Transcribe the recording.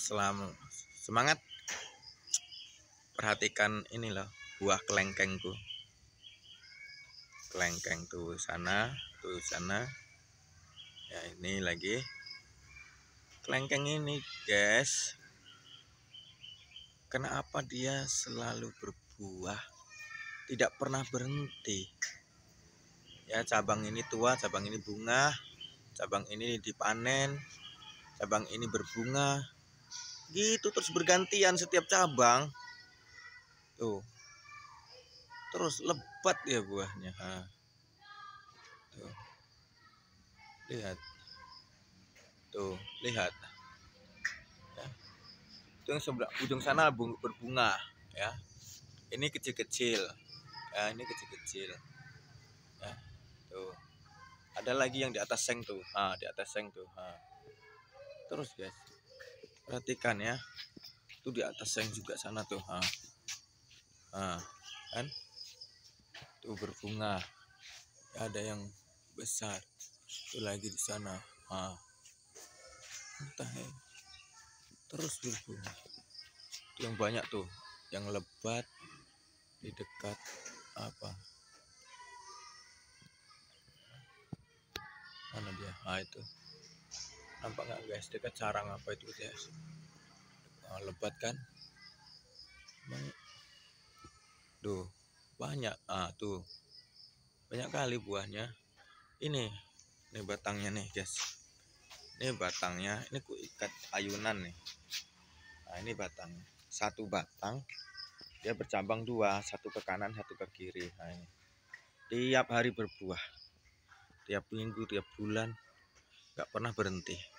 Semangat, perhatikan ini loh, buah kelengkengku. Kelengkeng tuh sana, ya ini lagi kelengkeng ini guys. Kenapa dia selalu berbuah, tidak pernah berhenti ya? Cabang ini tua, cabang ini bunga, cabang ini dipanen, cabang ini berbunga, gitu terus bergantian setiap cabang tuh, terus lebat ya buahnya. Tuh, lihat tuh, lihat ya. Itu yang sebelah ujung sana berbunga ya, ini kecil-kecil ya, ini kecil-kecil ya. Tuh ada lagi yang di atas seng tuh, di atas seng tuh. Terus guys, perhatikan ya, tuh di atas seng juga sana tuh. Kan tuh berbunga ya, ada yang besar tuh lagi di sana. Entah ya, terus berbunga tuh, yang banyak tuh, yang lebat di dekat apa, mana dia? Itu nampak nggak guys, dekat sarang apa itu guys? Lebat kan? Tuh banyak, tuh banyak kali buahnya. Ini batangnya nih guys, ini batangnya, ini ku ikat ayunan nih. Ini batang, satu batang dia bercabang dua, satu ke kanan satu ke kiri. Ini tiap hari berbuah, tiap minggu tiap bulan, nggak pernah berhenti.